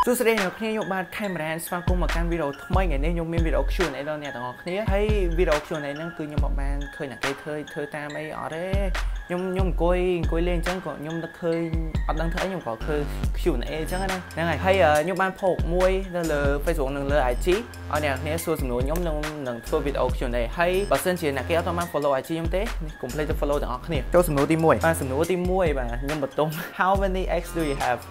សួស្តីអ្នកគ្នាខ្ញុំបាទ Cameron ស្វាគមន៍មកកាន់វីដេអូថ្មីថ្ងៃនេះខ្ញុំមានវីដេអូ Q&A ដល់អ្នកទាំងអស់គ្នាហើយវីដេអូ Q&A ហ្នឹងគឺខ្ញុំអត់បានឃើញអ្នកគេធ្វើតាមអីអត់ទេខ្ញុំអង្គុយលេងអញ្ចឹងក៏ខ្ញុំនឹកឃើញអត់ដឹងធ្វើអីខ្ញុំក៏ឃើញ Q&A អញ្ចឹងណាហ្នឹងហើយខ្ញុំបានផុសមួយនៅលើ Facebook និងលើ IG ឲ្យអ្នកគ្នាសួរសំណួរខ្ញុំនឹងធ្វើវីដេអូ Q&A ហើយបើសិនជាអ្នកគេអត់បាន follow IG ខ្ញុំទេកុំភ្លេចទៅ follow ទាំងអស់គ្នាចូលសំណួរទី1បាទសំណួរទី1បាទខ្ញុំបន្ទង់ How many eggs do you have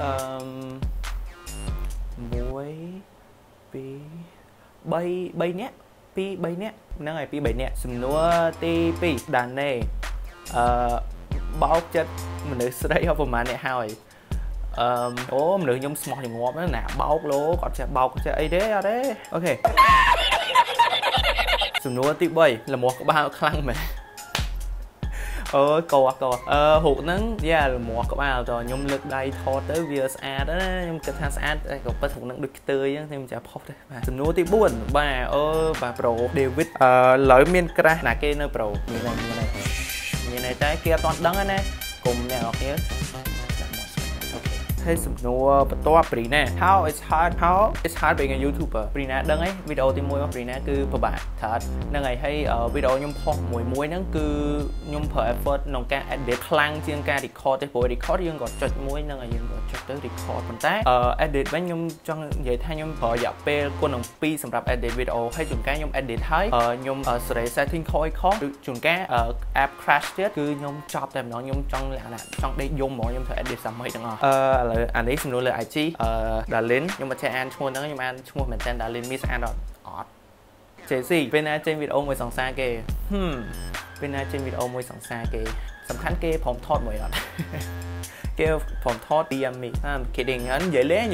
1 2 3 នាក់2 3នាក់ហ្នឹងហើយ2 3នាក់សំណួរទី2ដាណេបោកចិត្តមនុស្សស្រីប្រហែលអ្នកហើយអូមនុស្សខ្ញុំស្មោះញងប់ណាបោកលោគាត់ចេះបោកចេះអីទេអត់ទេអូខេសំណួរទី3លមាស់ក្បាលខ្លាំងមែនអូកោហូបហ្នឹងយ៉ាលមាស់ក្បាលតខ្ញុំលើកដៃថតទៅវាស្អាតណាខ្ញុំគិតថាស្អាតក៏ប៉ុតហូបហ្នឹងដូចខ្ទើយអញ្ចឹងខ្ញុំចាផុសទេបាទសំណួរទី4បាទបាទប្រូ David ឡើយមានក្រាស់ណាគេនៅប្រូមានតែគេអត់ទាន់ដឹងណាកុំអ្នកនរគ្នាហើយសំណួរបន្ទាប់ព្រីណា How it's hard being a YouTuber ព្រីណាដឹងអីវីដេអូទី1របស់ព្រីណាគឺពិបាកថាហ្នឹងហើយហើយវីដេអូខ្ញុំផុសមួយហ្នឹងគឺខ្ញុំប្រើ effort ក្នុងការ edit ខ្លាំងជាងការ record ទេព្រោះ record យើងក៏ចុចមួយហ្នឹងហើយយើងក៏ចុចទៅ record ប៉ុន្តែ edit វិញខ្ញុំចង់និយាយថាខ្ញុំប្រើរយៈពេលគុណនឹង2សម្រាប់ edit វីដេអូហើយជួនកាលខ្ញុំ edit ហើយខ្ញុំ setting ខុសឬជួនកាល app crash ទៀតគឺខ្ញុំចប់តែម្ដងខ្ញុំចង់ដេកយំហ្មងខ្ញុំធ្វើ edit សាមីទាំងអស់អានេះសំណួរលើ IG Darlin ខ្ញុំមិនចេះអានឈ្មោះហ្នឹងខ្ញុំអានឈ្មោះមែនតើ Darlin Miss អានអត់ JC ពេលណាចេញវីដេអូមួយសង្សារគេពេលណាចេញវីដេអូមួយសង្សារគេសំខាន់គេព្រមថតមួយអត់គេព្រមថត DM me I'm kidding ហ្នឹងនិយាយលេង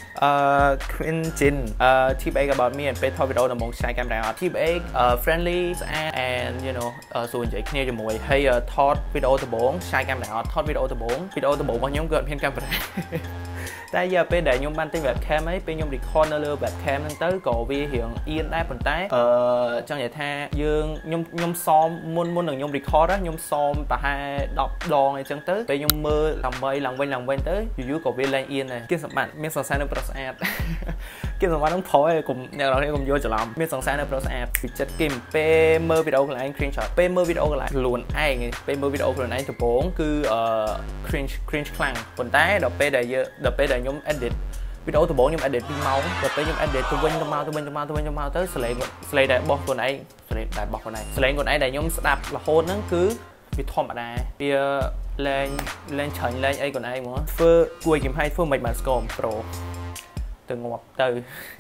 Quintin tip 8 about me ពេលថតវីដេអូដំបូងឆ្នៃកាមេរ៉ាអត់ tip 8 friendly ស្អាត and you know សួរនិយាយគ្នាជាមួយហើយថតវីដេអូដំបូងឆ្នៃកាមេរ៉ាអត់ថតវីដេអូដំបូងរបស់ខ្ញុំគឺអត់មានកាមេរ៉ាតែយកពេលដែលខ្ញុំបានទិញ webcam អីពេលខ្ញុំ record នៅលើ webcam ហ្នឹងទៅក៏វារៀងអៀនដែរប៉ុន្តែចង់និយាយថាខ្ញុំសមមុននឹងខ្ញុំ record ខ្ញុំសមប្រហែល10ដងអីចឹងទៅពេលខ្ញុំមើលដើម្បីឡើងវិញទៅយូរក៏វាឡើងអៀនដែរគេសម្បត្តិមានសង្សារនៅប្រុសស្អាតគេសម្បត្តិនឹងប្រុសឯងកុំអ្នកនរគ្នាកុំយកច្រឡំមានសង្សារនៅប្រុសស្អាតពីចិត្តគេពេលមើលវីដេអូខ្លួនឯង cringe ពេលមើលវីដេអូខ្លួនឯងពេលមើលវីដេអូខ្លួនឯងដំបូងគឺcringe ខ្លាំងប៉ុន្តែដល់ពេលដែលខ្ញុំ edit វីដេអូដំបូងខ្ញុំ edit 2ម៉ោងដល់ពេលខ្ញុំ edit ទៅវិញទៅមកទៅសលេងដែលបោះខ្លួនឯងសលេងខ្លួនឯងដែលខ្ញុំស្ដាប់រហូតហ្នឹងគឺវាធម្មតាវាលេងច្រាញ់លេងអីខ្លួនឯងហ្មងធ្វើគួយគំហៃធ្វើមិនបានស្គមប្រូទៅងាប់ទៅ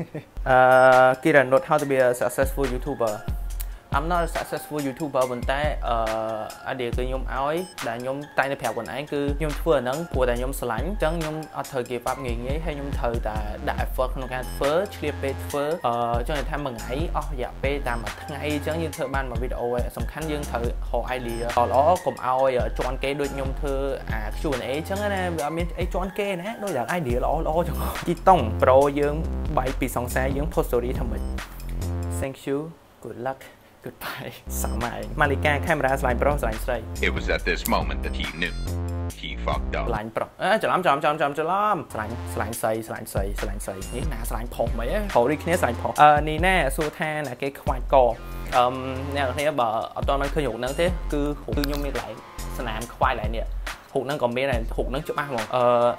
Kira not how to be a successful YouTuber I'm not a successful YouTuber ប៉ុន្តែidea គឺខ្ញុំឲ្យដែលខ្ញុំតែងតែប្រាប់ខ្លួនឯងគឺខ្ញុំធ្វើអាហ្នឹងព្រោះតែខ្ញុំស្រឡាញ់អញ្ចឹងខ្ញុំអត់ត្រូវ give up ងាយហើយខ្ញុំត្រូវតែដាក់ effort ក្នុងការធ្វើឆ្លៀតពេលធ្វើចង់និយាយថាមួយថ្ងៃអស់រយៈពេលតាមមួយថ្ងៃអញ្ចឹងយើងធ្វើបានមួយវីដេអូឯងសំខាន់យើងត្រូវរក idea ល្អកុំឲ្យជន់គេដូចខ្ញុំធ្វើអា Q&A អញ្ចឹងណាវាអត់មានអីជន់គេណាដូចតែ idea ល្អចឹងជីតុងប្រូយើងបែកពីសង្សារយើង post story ថាម៉េច Thank you good luck Goodbye សាម៉ៃម៉ាលីកាកាមេរ៉ាស្លាញ់ប្រុសស្លាញ់ស្រី It was at this moment that he knew he fucked up ស្លាញ់ប្រុសច្រឡំស្លាញ់ស្រីនេះណាស្លាញ់ផុសមិនហ៎ហៅដូចគ្នាស្លាញ់ផុសនេះណាសួរថាណាគេខ្វាច់កអ្នកនរគ្នាបើអត់ទាន់បានឃើញរូបហ្នឹងទេគឺខ្ញុំមានកន្លែងស្នាមខ្វាច់កន្លែងនេះរូបហ្នឹងក៏មានដែររូបហ្នឹងច្បាស់ហ្មង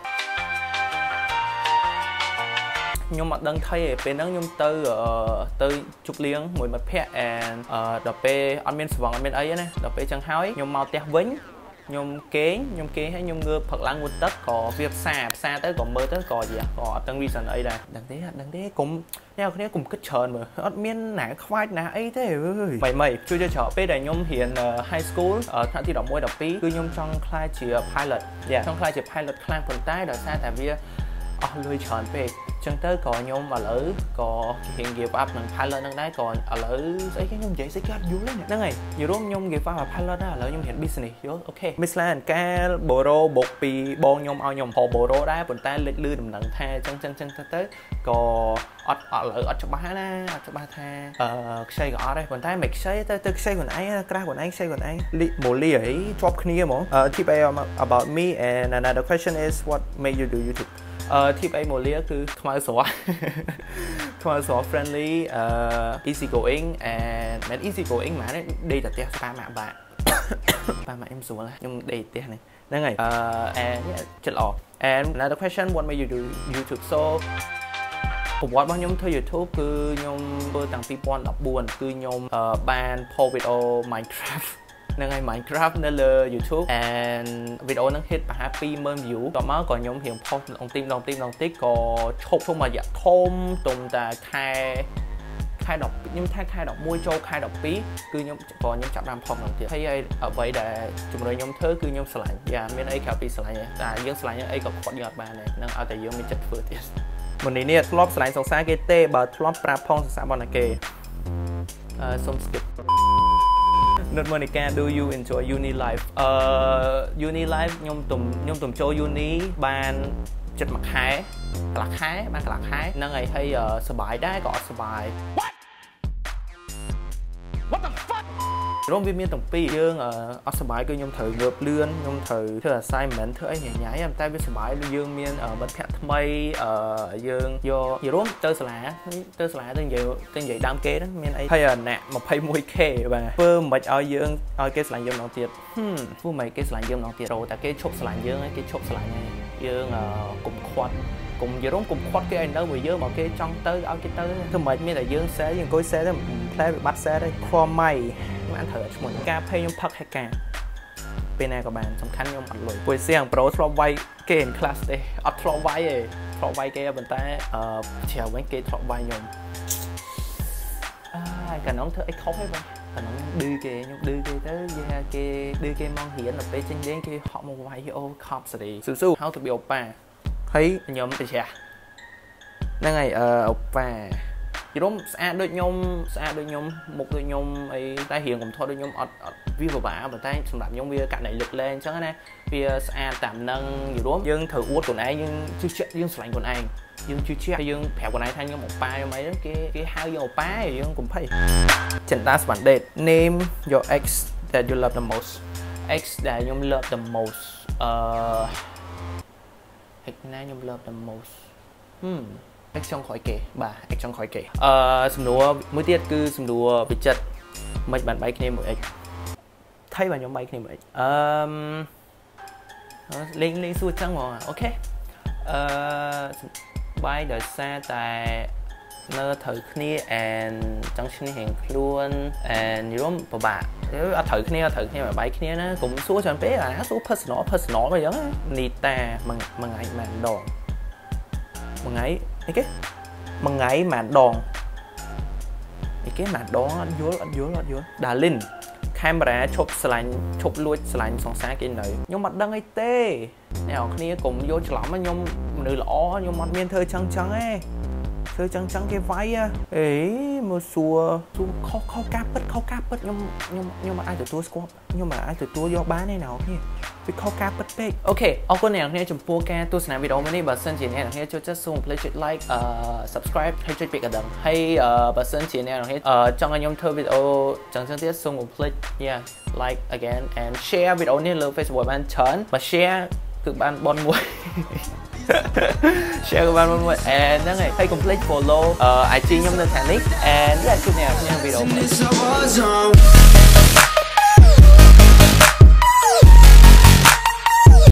ខ្ញុំអត់ដឹងថៃទេពេលហ្នឹងខ្ញុំទៅជប់លៀងមួយមិត្តភ័ក្តិ and ដល់ពេលអត់មានស្វងអត់មានអីណាដល់ពេលចឹងហើយខ្ញុំមកផ្ទះវិញខ្ញុំគេងហើយខ្ញុំងើបផឹកឡើងងូតទឹកក៏វាផ្សាទៅក៏មើលទៅក៏អត់ដឹង reason អីដែរដឹងទេកុំអ្នកគ្នាកុំគិតច្រើនមើលអត់មានណាខ្វាច់ណាអីទេអើយមិនជួយច្រើនពេលដែលខ្ញុំរៀន high school ថ្នាក់ទី11 12គឺខ្ញុំចង់ខ្លាចជា pilot ចង់ខ្លាចជា pilot ខ្លាំងប៉ុន្តែដោយសារតែវាអស់លុយច្រើនពេកចឹងទៅក៏ខ្ញុំឥឡូវក៏រៀង give up នឹង pilot ហ្នឹងដែរក៏ឥឡូវស្អីគេខ្ញុំនិយាយស្អីគេអត់យល់ទេហ្នឹងហើយនិយាយរួមខ្ញុំ give up ឲ្យ pilot ដែរឥឡូវខ្ញុំរៀន business យល់អូខេ Miss Lan កាលបូរ៉ូបុកពីបងខ្ញុំឲ្យខ្ញុំហៅបូរ៉ូដែរប៉ុន្តែលេចលឺដំណឹងថាចឹងទៅក៏អត់ឥឡូវអត់ច្បាស់ណាអត់ច្បាស់ថាខ្ចីក៏អត់ដែរប៉ុន្តែមិនខ្ចីទៅខ្ចីខ្លួនឯងក្រាស់ខ្លួនឯងខ្ចីខ្លួនឯងម៉ូលីអីជាប់គ្នាហ្មង tip about me and another question is what made you do YouTube tip A Molia គឺខ្មៅស្រស់ខ្មៅស្រស់ friendly easy going and មិន easy going ហ្មងដេកតែផ្ទះស្ប៉ាម៉ាក់បាក់ប៉ាម៉ាក់ខ្ញុំស្រួលខ្ញុំដេកផ្ទះហ្នឹងហើយand ចិត្តល្អ and another question what made you do YouTube so ប្រវត្តិរបស់ខ្ញុំធ្វើ YouTube គឺខ្ញុំធ្វើតាំងពី2014គឺខ្ញុំបាន post video Minecraft ហ្នឹងហើយ Minecraft នៅលើ YouTube and វីដេអូហ្នឹង hit ប្រហែល 20,000 view តមកក៏ខ្ញុំរៀង post ឡងទីមតិចក៏ឈប់ក្នុងរយៈធំទុំតែខែ10ខ្ញុំថាខែ11ចូលខែ12គឺខ្ញុំចាប់បាន post ឡើងទៀតហើយអ្វីដែលជំរុញខ្ញុំធ្វើគឺខ្ញុំស្រឡាញ់យ៉ាមានអីក្រៅពីស្រឡាញ់តែយើងស្រឡាញ់អីក៏ខ្វាត់យើងអត់បានដែរនឹងឲ្យតែយើងមានចិត្តធ្វើទៀតមុននេះធ្លាប់ស្រឡាញ់សង្សារគេទេបើធ្លាប់ប្រាប់ផងសង្សារបងណាគេសុំ skip Not Monica do you enjoy uni life uni life ខ្ញុំទំចូល uni បានចិត្តមួយខែកន្លះខែហ្នឹងហើយសប្បាយដែរក៏អត់សប្បាយ What the fuck រំវាមានទាំងពីរយើងអត់សប្បាយគឺខ្ញុំត្រូវងើបលឿនខ្ញុំត្រូវធ្វើ assignment ធ្វើអីញ៉ៃតែវាសប្បាយយើងមានមិត្តភក្តិថ្មីយើងយករួមទៅសាលាទៅនិយាយដើមគេហ្នឹងមានអីហើយអ្នក 21k បាទធ្វើមិនឲ្យយើងឲ្យគេស្រឡាញ់យើងម្ដងទៀតធ្វើមិនគេស្រឡាញ់យើងម្ដងទៀតតែគេឈប់ស្រឡាញ់យើងហើយគេឈប់ស្រឡាញ់ហើយយើងកុំខ្វាត់កុំយល់កុំខ្វាត់គេឲ្យនៅមួយយើងមកគេចង់ទៅឲ្យគេទៅធ្វើមិនមានតែយើង share យើងអង្គុយ share ទៅផ្លែវាបាត់ share ទៅខ្វម៉ៃបានត្រូវឈ្មោះការ pay ខ្ញុំផឹកហេការពេលណាក៏បានសំខាន់ខ្ញុំអត់លុយពួកសៀងប្រូធ្លាប់វាយគេ in class ទេអត់ធ្លាប់វាយទេធ្លាប់វាយគេប៉ុន្តែជ្រាវវិញគេធ្លាប់វាយខ្ញុំកាលនោះធ្វើអីខុសទេបងកាលនោះឌឺគេខ្ញុំឌឺគេទៅគេឌឺគេមករៀនដល់ពេលចេញលេងគេហក់មកវាយអូខប់សេរីស៊ូ How to be អូប៉ាហើយខ្ញុំទៅជ្រះហ្នឹងហើយអូប៉ាយល់ស្អាតដូចខ្ញុំមុខដូចខ្ញុំអីតែរៀងកំថត់ដូចខ្ញុំអត់វាពិបាកប៉ុន្តែសម្រាប់ខ្ញុំវាករណីលើកលែងអញ្ចឹងណាវាស្អាតតាមនឹងយល់យើងត្រូវអួតខ្លួនឯងយើងជឿជាក់យើងស្រឡាញ់ខ្លួនឯងយើងជឿជាក់យើងប្រាប់ខ្លួនឯងថាខ្ញុំអូប៉ាខ្ញុំអីហ្នឹងគេហៅយើងអូប៉ាយើងកុំភ័យ Gender Bandit name your ex that you love the most ex ដែលខ្ញុំ love the most ex ណាខ្ញុំ love the most X ចុងក្រោយគេបាទ X ចុងក្រោយគេសំណួរមួយទៀតគឺសំណួរវិចិត្រមិនបានបែកគ្នាមួយ X ថៃបាទខ្ញុំបែកគ្នាមួយ X លេងសួរចឹងហ្មងអូខេបាយដោយសារតែនៅត្រូវគ្នា and ចង់ឈ្នះរៀងខ្លួន and យល់ពិបាកអត់ត្រូវគ្នាមកបែកគ្នាណាកុំសួរច្រើនពេកសួរ personal មកអញ្ចឹងនីតាមួយថ្ងៃម្ដងមួយថ្ងៃអីគេមួយថ្ងៃម្ដងអីគេម្ដងអត់យល់ដាលីនកាមេរ៉ាឈប់ស្រឡាញ់ឈប់លួចស្រឡាញ់សង្សារគេនៅខ្ញុំអត់ដឹងអីទេអ្នកនរគ្នាកុំយកច្រឡំខ្ញុំមនុស្សល្អខ្ញុំអត់មានធ្វើចឹងទេធ្វើចឹងគេវាយអេមកសួរខុសការពិតខ្ញុំអាចទទួលស្គាល់ខ្ញុំអាចទទួលយកបានទេណាគ្នាវាខុសការពិតពេកអូខេអរគុណអ្នកនរគ្នាចំពោះការទស្សនាវីដេអូមួយនេះបើសិនជាអ្នកនរគ្នាចូលចិត្តសូម please ចុច like subscribe ហើយចុចពាក្យកណ្ដឹងហើយបើសិនជាអ្នកនរគ្នាចង់ឲ្យខ្ញុំធ្វើវីដេអូចឹងទៀតសូម please like again and share វីដេអូនេះលើ Facebook បានច្រើនបើ share គឺបានបនមួយshare ក៏បានមួយ and ហ្នឹងហើយកុំភ្លេច follow IG ខ្ញុំនៅខាងនេះ and ជួបអ្នកក្នុងវីដេអូ